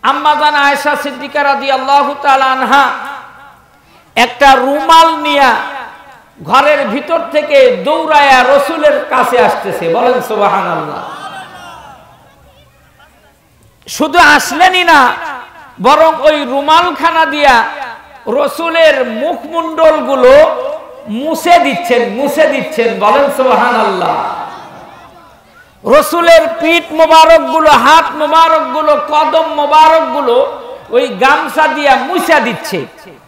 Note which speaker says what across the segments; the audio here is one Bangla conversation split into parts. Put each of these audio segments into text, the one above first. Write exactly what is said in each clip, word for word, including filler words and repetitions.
Speaker 1: আম্মা জান আয়েশা সিদ্দিকা রাদিয়াল্লাহু তাআলা আনহা একটা রুমাল নিয়ে ঘরের ভিতর থেকে দৌড়ায়া রাসূলের কাছে আসতেছে, বলেন সুবহানাল্লাহ। শুধু আসলেনই না, বরং ওই রুমালখানা দিয়া রাসূলের মুখমণ্ডল গুলো মুছে দিচ্ছেন মুছে দিচ্ছেন বলেন সুবহানাল্লাহ। রাসূলের পিঠ মোবারক গুলো, হাত মোবারক গুলো, কদম মোবারক গুলো ওই গামছা দিয়া মুছে দিচ্ছে।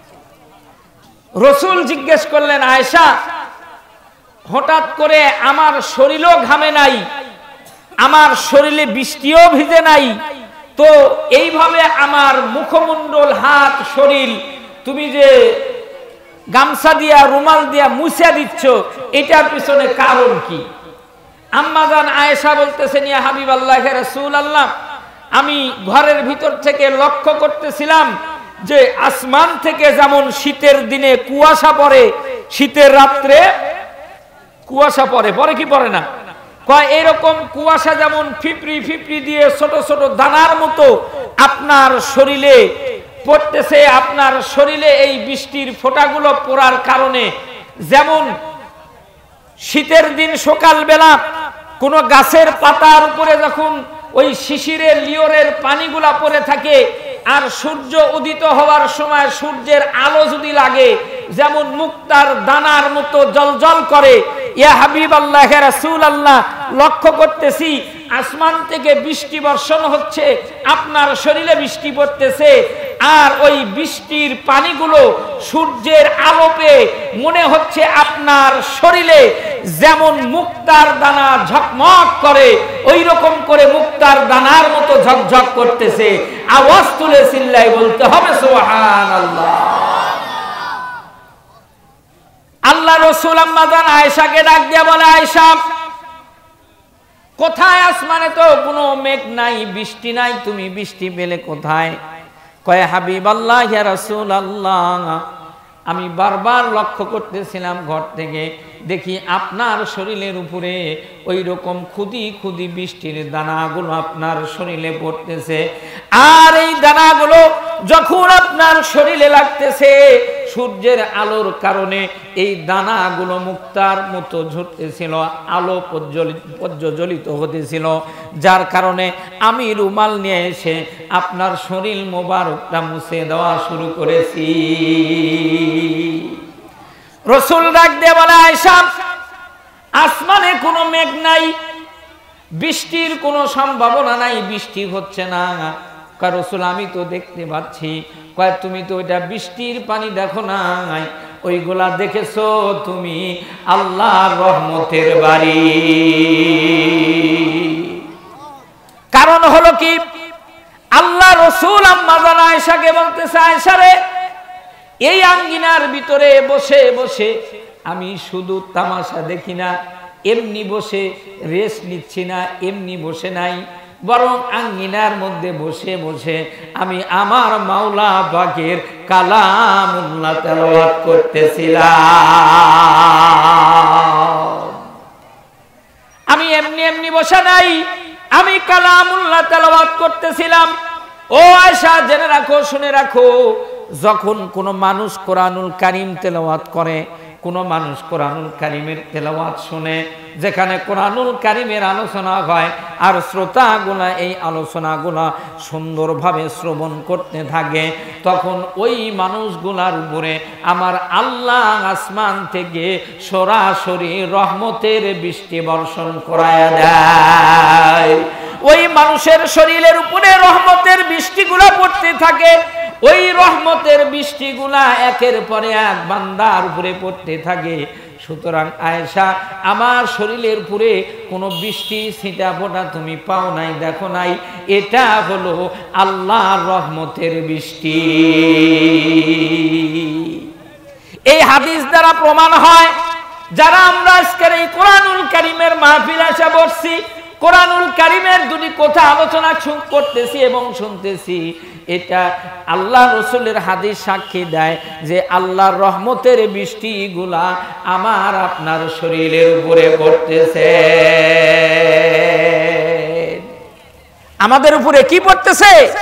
Speaker 1: রাসূল জিজ্ঞেস করলেন, আয়েশা, হঠাৎ করে আমার শরীরও ঘামে নাই, আমার শরীরে বৃষ্টিও ভিজে নাই, তো এইভাবে আমার মুখমণ্ডল, হাত, শরীর তুমি যে গামছা দিয়া রুমাল দিয়া মুছে দিচ্ছ, এটার পিছনে কারণ কি? আম্মা জান আয়েশা বলতেছেন, ইয়া হাবিবাল্লাহ, হে রাসূলুল্লাহ, আমি ঘরের ভিতর থেকে লক্ষ্য করতেছিলাম যে আসমান থেকে যেমন শীতের দিনে কুয়াশা পড়ে, শীতের রাত্রে কুয়াশা পড়ে, পড়ে কি পড়ে না? কয় এরকম কুয়াশা যেমন ফিপরি ফিপরি দিয়ে ছোট ছোট দানার মতো আপনার শরীরে পড়তেছে, আপনার শরীরে এই বৃষ্টির ফোঁটাগুলো পড়ার কারণে যেমন শীতের দিন সকালবেলা কোন গাছের পাতার উপরে যখন ওই শিশিরের লিওরের পানিগুলা পড়ে থাকে, আর সূর্য উদিত হওয়ার সময় সূর্যের আলো যদি লাগে যেমন মুক্তার দানার মতো জলজল করে, ইয়া হাবিবাল্লাহ, হে রাসূলুল্লাহ, লক্ষ্য করতেছি আসমান থেকে বৃষ্টি বর্ষণ হচ্ছে, আপনার শরীরে বৃষ্টি পড়তেছে, আর ওই বৃষ্টির পানিগুলো সূর্যের আলো পেয়ে মনে হচ্ছে আপনার শরীরে যেমন মুক্তার দানা ঝকমক করে ওই রকম করে মুক্তার দানার মতো ঝকঝক করতেছে। আওয়াজ তুলে চিল্লাই বলতে হবে সুবহানাল্লাহ। আল্লাহ রাসূল আম্মা জান আয়েশাকে ডাক দিয়ে বলে, আয়েশা, কোথায়? আসমানে তো কোনো মেঘ নাই, বৃষ্টি নাই, তুমি বৃষ্টি পেলে কোথায়? কয়, হাবিবাল্লাহ, ইয়া রাসূলুল্লাহ, আমি বারবার লক্ষ্য করতেছিলাম ঘর থেকে, দেখি আপনার শরীরের উপরে ওই রকম খুদি খুদি বৃষ্টির দানাগুলো আপনার শরীরে পড়তেছে, আর এই দানাগুলো যখন আপনার শরীরে লাগতেছে সূর্যের আলোর কারণে এই দানাগুলো মুক্তার মতো ঝরতেছিল, আলো প্রজ্বলিত হতেছিল, যার কারণে আমি রুমাল নিয়ে এসে আপনার শরীর মোবারকটা মুছে দেওয়া শুরু করেছি। রাসূল ডাক দিয়ে বলে, আয়েশা, আসমানে কোনো মেঘ নাই, বৃষ্টির কোনো সম্ভাবনা নাই, বৃষ্টি হচ্ছে না। কয়, রাসূল, আমি তো দেখতে পাচ্ছি। কয়, তুমি তো ওইটা বৃষ্টির পানি দেখো নাই, ওইগুলা দেখেছো তুমি আল্লাহর রহমতের বাড়ি। কারণ হলো কি, আল্লাহ রাসূল আম্মা জান আয়েশাকে বলতেছে, আয়েশা রে, এই আঙ্গিনার ভিতরে বসে বসে আমি শুধু তামাশা দেখি না, এমনি বসে রেস্ট নিচ্ছি না, এমনি বসে নাই, বরং আঙ্গিনার মধ্যে বসে বসে আমি আমার মাওলা পাকের কালামুল্লাহ তেলাওয়াত করতেছিলাম। আমি এমনি এমনি বসে নাই, আমি কালামুল্লাহ তেলাওয়াত করতেছিলাম। ও আয়েশা, জেনে রাখো, শুনে রাখো, যখন কোনো মানুষ কোরআনুল কারীম তেলাওয়াত করে, কোনো মানুষ কোরআনুল কারীমের তেলাওয়াত শুনে, যেখানে কোরআনুল কারীমের আলোচনা হয় আর শ্রোতাগুলা এই আলোচনাগুলা সুন্দরভাবে শ্রবণ করতে থাকে, তখন ওই মানুষগুলার উপরে আমার আল্লাহ আসমান থেকে সরাসরি রহমতের বৃষ্টি বর্ষণ করায়া দেয়। ওই মানুষের শরীরের উপরে রহমতের বৃষ্টিগুলা পড়তে থাকে, ওই রহমতের বৃষ্টিগুলা একের পরে এক বান্দার উপরে পড়তে থাকে। সুতরাং আয়েশা, আমার শরীরের উপরে কোনো বৃষ্টি ছিটা ফোঁটা তুমি পাও নাই, দেখো নাই, এটা হলো আল্লাহর রহমতের বৃষ্টি। এই হাদিস দ্বারা প্রমাণ হয়, যারা আমরা আজকের এই কোরআনুল কারীমের মাহফিল এসে বসছি, কোরআনুল কারীমের দুটি কথা আলোচনা করতেছি এবং শুনতেছি, এটা আল্লাহ রাসূলের হাদিস সাক্ষী দেয় যে আল্লাহর রহমতের বৃষ্টিগুলা আমার আপনার শরীরের উপরে পড়তেছে। আমাদের উপরে কি পড়তেছে?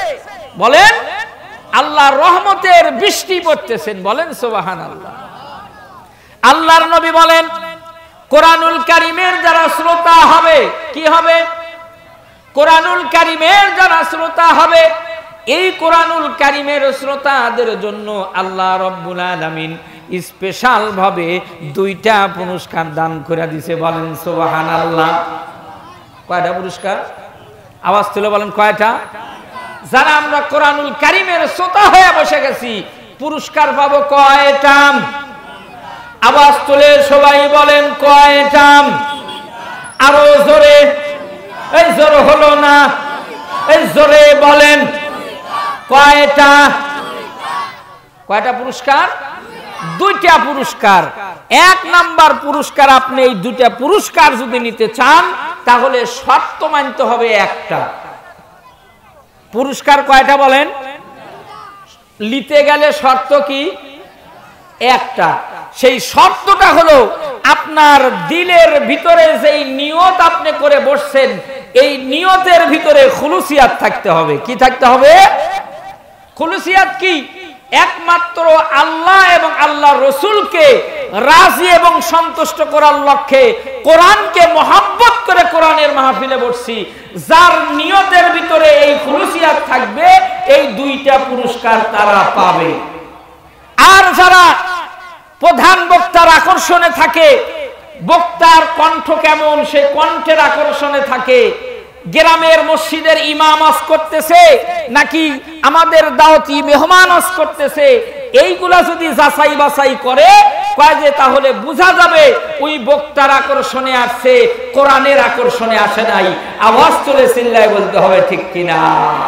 Speaker 1: বলেন আল্লাহর রহমতের বৃষ্টি পড়তেছেন, বলেন সুবহানাল্লাহ। আল্লাহর নবী বলেন কোরআনুল কারীমের যারা শ্রোতা হবে, কি হবে? কোরআনুল কারীমের যারা শ্রোতা হবে, এই কোরআনুল কারীমের শ্রোতাদের জন্য আল্লাহ রাব্বুল আলামিন স্পেশাল ভাবে দুইটা পুরস্কার দান করে দিয়েছে, বলেন সুবহানাল্লাহ। কয়টা পুরস্কার? আওয়াজ তুলে বলেন কয়টা? যারা আমরা কোরআনুল কারীমের শ্রোতা হয়ে বসে গেছি পুরস্কার পাবো কয়টা? আওয়াজ তুলে সবাই বলেন কয়টা? আরো জোরে, এই জোর হলো না, এই জোরে বলেন কয়টা? কয়টা পুরস্কার? দুইটা পুরস্কার। এক নাম্বার পুরস্কার, আপনি এই দুইটা পুরস্কার যদি নিতে চান তাহলে শর্ত মানতে হবে একটা। পুরস্কার কয়টা বলেন? নিতে গেলে শর্ত কি? একটা। সেই শর্তটা হলো আপনার দিলের ভিতরে যেই নিয়ত আপনি করে বসছেন এই নিয়তের ভিতরে খুলুসিয়াত থাকতে হবে। কি থাকতে হবে? খুলুসিয়াত কি? একমাত্র আল্লাহ এবং আল্লাহর রাসূলকে রাজি এবং সন্তুষ্ট করার লক্ষ্যে কোরআনকে মহব্বত করে কোরআনের মাহফিলে বসছি। যার নিয়তের ভিতরে এই খুলুসিয়াত থাকবে এই দুইটা পুরস্কার তারা পাবে। আর যারা প্রধান বক্তার আকর্ষণে থাকে, বক্তার কণ্ঠ কেমন সেই কণ্ঠের আকর্ষণে থাকে, গ্রামের মসজিদের ইমাম আজ করতেছে নাকি আমাদের দাওয়াতি মেহমান আজ করতেছে, এইগুলা যদি যাচাই বাছাই করে কয় যে তাহলে বোঝা যাবে ওই বক্তার আকর্ষণে আসছে, কোরআনের আকর্ষণে আসে নাই। আওয়াজ তুলে চিল্লায় বলতে হবে ঠিক কিনা?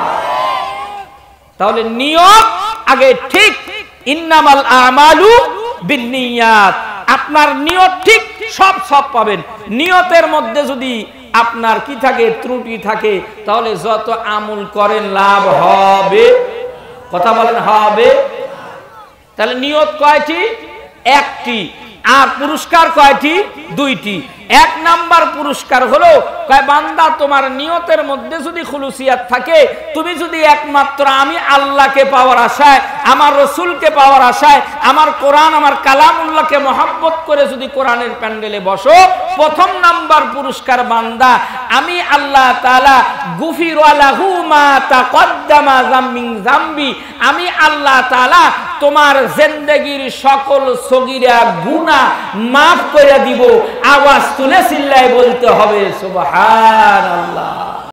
Speaker 1: তাহলে নিয়ত আগে ঠিক। ইন্নামাল আমালু বিন্নিয়াত। আপনার নিয়ত ঠিক, সব সব পাবেন। নিয়তের মধ্যে যদি আপনার কি থাকে? ত্রুটি থাকে, তাহলে যত আমল করেন লাভ হবে। কথা বলেন হবে। তাহলে নিয়ত কয়টি? একটি। আর পুরস্কার কয়টি? দুইটি। এক নাম্বার পুরস্কার হলো কয় বান্দা তোমার নিয়তের মধ্যে যদি খুলুসিয়াত থাকে, তুমি যদি একমাত্র আমি আল্লাহকে পাওয়ার আশায়, আমার রাসূলকে পাওয়ার আশায়, আমার কোরআন আমার কালামুল্লাহকে মহব্বত করে যদি কোরআনের প্যান্ডেলে বসো, প্রথম নাম্বার পুরস্কার বান্দা আমি আল্লাহ তাআলা গুফিরু লাহু মা তাকদ্দামা মিন যামবি, আমি আল্লাহ তাআলা তোমার জিন্দেগীর সকল সগীরা গুনাহ মাফ করে দিব। আওয়াজ তুলে চিল্লায় বলতে হবে সুবহানাল্লাহ।